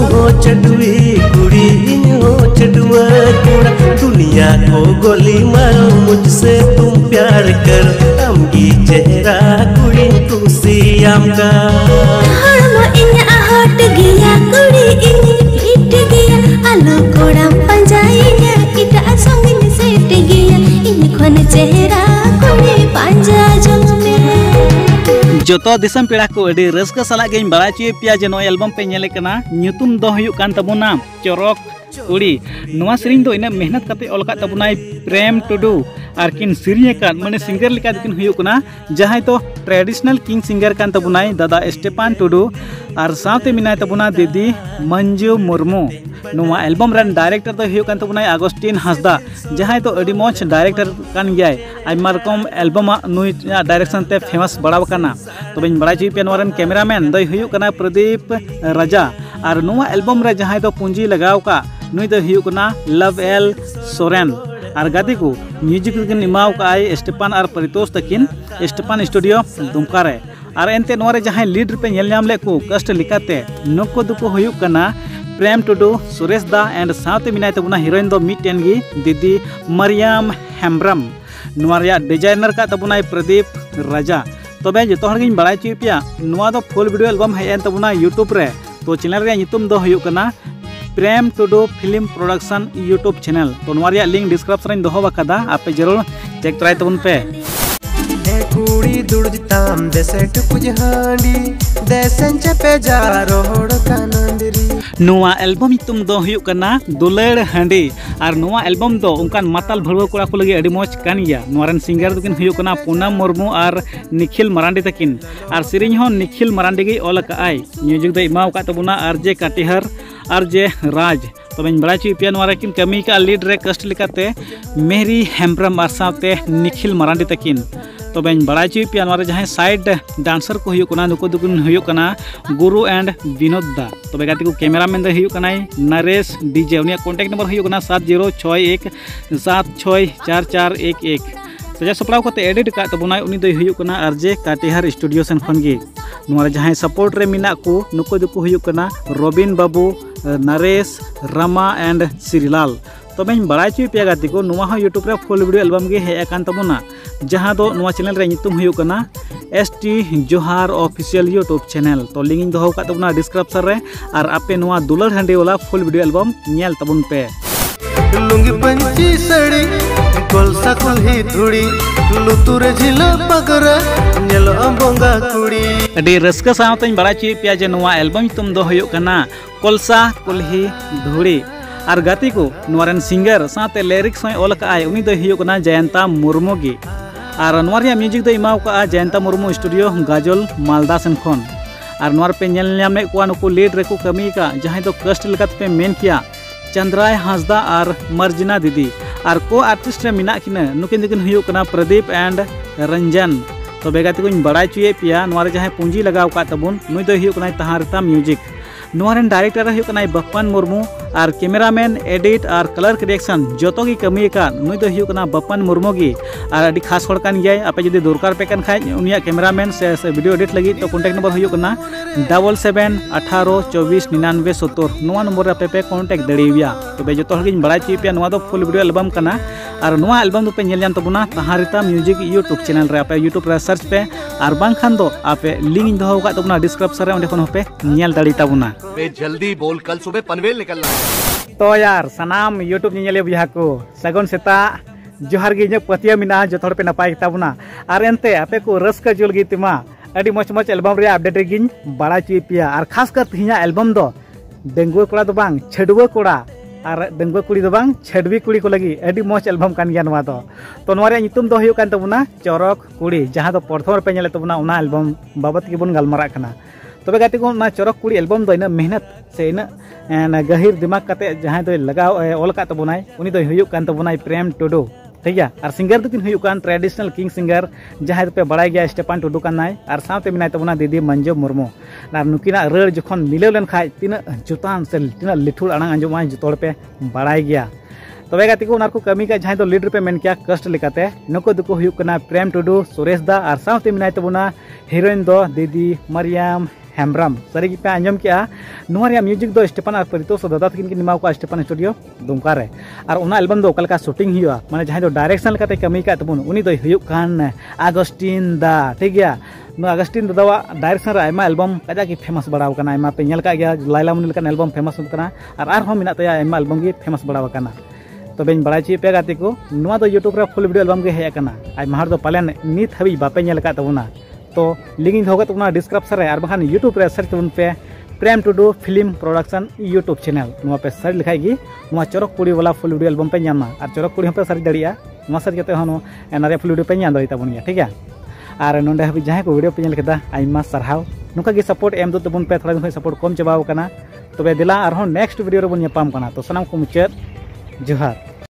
हो चडुई कुड़ी इन हो चडुआ कुड़ा दुनिया को गोली मारो मुझसे तुम प्यार कर अमगी चेहरा कुड़ी कुसियाम का हड़मा इन्या हट गया कुड़ी इन्ही पीट गया आलू कोड़म पंजाइया इटा संगिन सेट गया इन खन चेहरा कुड़ी पंजा जमे जोतो दिसम पेड़ा को अडी रस्का साला गेम बड़ा चुए पिया जे नो एल्बम पे नेले कना ᱧᱩᱛᱩᱢ ᱫᱚ ᱦᱩᱭᱩᱜ ᱠᱟᱱ ᱛᱟᱵᱚᱱᱟ चोरक कुड़ी नवा सेरिंग दो इना मेहनत करते ऑल का तबुनाई प्रेम टुडू और किन सिरिये का माने सिंगर लेका दिकिन हुयुक कना जहां तो ट्रेडिशनल किंग सिंगर कान तबुनाई दादा स्टेपान टुडू और साथे मिनाय तबुना दीदी मंजू मुर्मू नवा एल्बम रन डायरेक्टर तो हुयुक कान तबुनाई अगस्टिन हंसदा जहां तो अडी मोच डायरेक्टर कान गयाय आइमा रकम एल्बम नुई डायरेक्शन ते फेमस बड़ा कना तो बिन बड़ा जी पे नवारन कैमरामैन दो हुयुक कना प्रदीप राजा और नवा एल्बम रे जहां तो पूंजी लगाव का नुई दो हुयुक कना लव एल सोरेन और गादी को म्यूजिक किन इमाव का आई स्टेपान और परितोष तकिन स्टेपान स्टूडियो दुमका रे और एनते नोरे जहां लीड पे नेल नाम ले को कष्ट लिकाते नको दुको हुयुक कना प्रेम टुडू सुरेश दा एंड साथे मिनाय तबुना हीरोइन दो मिटेन गी दीदी मरियम हेम्ब्रम नोरिया डिजाइनर का तबुनाय प्रदीप राजा तबे जतो हर गिन बड़ाय ची पिया नोवा दो फुल वीडियो एल्बम है एन तबुना यूट्यूब रे तो चैनल रे नितुम दो हुयुक कना Prem Tudu film production YouTube channel तो नोरिया लिंक डिस्क्रिप्शन रे दोहो बकादा आपे जरूर चेक ट्राई तबुन पे कुड़ी दुड़ताम देसे टुकुज हांडी देसन चपे जा रोड कानंदरी नोवा एल्बम तुम दो हुयुक कना दुलड़ हांडी और नोवा एल्बम दो उनकान माताल भड़वा कोड़ा को लगे अडी मोच कान गया नोरन सिंगर दकिन हुयुक कना पूनम मुर्मू और निखिल मरांडी तकिन और सिरिंग हो निखिल मरांडी गे ऑल का आई म्यूजिक दो इमाव का तबुना आरजे काटिहर आरजे राज तो मैं बड़ा ची पिया नोरा किन कमी का लीड रे कष्ट लिकाते मेरी हेम्ब्रम और साथे निखिल मरांडी तकिन तो मैं बड़ा ची पिया नोरा जहां साइड डांसर को हुयुक कना नुको दुकुन हुयुक कना गुरु एंड विनोद दा तो बेगाती को कैमरामैन दे हुयुक कनाई नरेश डीजे उनिया कांटेक्ट नंबर हुयुक कना 7061 764411 सजा सपड़ाव को एडिट का तबुनाय उनी दो हुयुक कना आरजे काटिहर स्टूडियो सन खन गे नोरा जहां सपोर्ट रे मिना को नुको दुको हुयुक कना रोबिन बाबू नरेश रमा एंड श्रीलाल तो मैं बड़ा ची पिया गाती को नुआ यूट्यूब रे फुल वीडियो एल्बम गे हे कान तबुना जहां दो नुआ चैनल रे नितुम हुयुक कना ST Johar official YouTube channel तो लिंक इन दोहो का तबुना डिस्क्रिप्शन रे और आपे नुआ दुलर हंडी वाला फुल वीडियो एल्बम नेल तबुन पे लुंगी पंची सड़ी कोलसा कुल्ही धुड़ी लुतुर झिला पगरा नेलो अंबंगा कुड़ी अडी रस्का सावतन बड़ा ची पिया जे नुआ एल्बम तुम दो हुयुक कना कोलसा कुल्ही धुड़ी और गाती को नोरन सिंगर साथे लिरिक्स होय ऑल का आय उनी दो हुयुक कना जयंता मुर्मू गी और नोरिया म्यूजिक दो इमाव का जयंता मुर्मू स्टूडियो गाजल मालदा सन खन और नोर पे नेल नाम को नुको लीड रे को कमी का जहां तो कष्ट लकत पे मेन किया चंद्राय हांसदा और मर्जिना दीदी और को आर्टिस्ट रे मिना किना नुकिन दिकिन हुयुक कना प्रदीप एंड रंजन तो बेगाती को बड़ा चुए पिया नोरे जहां पूंजी लगाव का तबुन नुई दो हुयुक कना तहारता म्यूजिक नोरन डायरेक्टर हुयुक कना बप्पन मुर्मू और कैमरामैन एडिट और कलर करेक्शन जोतो की कमी का नुई दो हुयुक कना बप्पन मुर्मू गी और अडी खास होड़ कान गयाय आपे जदि दरकार पे कान खाय उनिया कैमरामैन से वीडियो एडिट लगी तो कांटेक्ट नंबर हुयुक कना 77 18 24 99 70 नोवा नंबर आपे पे कांटेक्ट दड़िया तो बे जोतो हगिन बड़ा ची पे नोवा दो फुल वीडियो एल्बम कना और नोवा एल्बम दो पे नेल जान तबुना तहारिता म्यूजिक यूट्यूब चैनल रे आपे यूट्यूब रे सर्च पे और बांग खान दो आपे लिंक दोहो का तबुना डिस्क्रिप्शन रे ओंडे खन होपे नेल दड़ी तबुना बे जल्दी बोल कल सुबह पनवेल निकलना है तो यार सनाम यूट्यूब नेले बिहा को सगन सेता जोहार गे इन पतिया मिना जो पे नपाय ताबुना और एनते आपे को रस्का जुल गी तिमा अडी मच मच एल्बम रे अपडेट रे गिन बड़ा ची पिया और खास कर तिया एल्बम दो डेंगुआ कोड़ा दो बांग छडुआ कोड़ा और डेंगुआ कुड़ी दो बांग छडवी कुड़ी को लगी अडी मच एल्बम कान गया नवा दो तो नोरे नितुम दो हुयुक कान तबुना चोरक कुड़ी जहां दो प्रथम पे नेले तबुना उना एल्बम बाबत के बुन गलमरा कना तबे गाती को ना चोरक कुड़ी एल्बम दो इन मेहनत से इन गहिर दिमाग काते जहां दो लगाव ऑल का तबुनाय उनी दो हुयुक कान तबुनाय प्रेम टुडू ठीक है और सिंगर दो हुयुक कान ट्रेडिशनल किंग सिंगर जहां पे बड़ाय गया स्टेपान टुडू कानाय और साथे मिनाय तबुना दीदी मंजू मुर्मू और नुकिना रड़ जखन मिलाव लेन खाय तिना जुतान से तिना लिठुल आंग अंजमाय जतोड़ पे बड़ाय गया तबे गाती को उनार को कमी का जहां दो लीडर पे मेन किया कष्ट लिकाते नको दुको हुयुक कना प्रेम टुडू सुरेश दा और साथे मिनाय तबुना हीरोइन दो दीदी मरियम हेम्ब्रम सारी पे आंजम किया नुआ म्यूजिक दो स्टेफन और परितोष दादा तकिन की निमाव को स्टेफन स्टूडियो दुमका रे और उना एल्बम दो ओकलका शूटिंग हुआ माने जहां जो डायरेक्शन लकाते कमी का तबुन उनी दो हुयुक कान आगस्टिन दा ठीक गया आगस्टिन दादा डायरेक्शन रे आयमा एल्बम काजा की फेमस बड़ाव कना आयमा पे नेल का गया लाइला मुनि लकान एल्बम फेमस कना और हो मिना तया आयमा एल्बम की फेमस बड़ाव कना तो बेन बड़ा ची पे गाते को नुआ दो यूट्यूब रे फुल वीडियो एल्बम के हे कना आयमा हर दो पालन नित हबी बापे नेल का तबुना तो लिंक होगा तो डिस्क्रिप्शन रे और बखान यूट्यूब रे सर्च तबुन पे Prem Tudu film production YouTube channel नुआ पे सर्च लिखाई गी नुआ चरक कुड़ी वाला फुल वीडियो एल्बम पे नामा और चरक कुड़ी पे सर्च दड़िया नुआ सर्च करते हनो नारे फुल वीडियो पे नाम दड़ी तबुन गया ठीक है और नोंडे हबी जहां को वीडियो पे नेल केदा आइमा सरहाव नुका गी सपोर्ट एम दो तबुन पे थोड़ा दिन सपोर्ट कम चबाव कना तबे दिला और नेक्स्ट वीडियो रे बन यापाम कना तो सनाम को मुचत जोहार।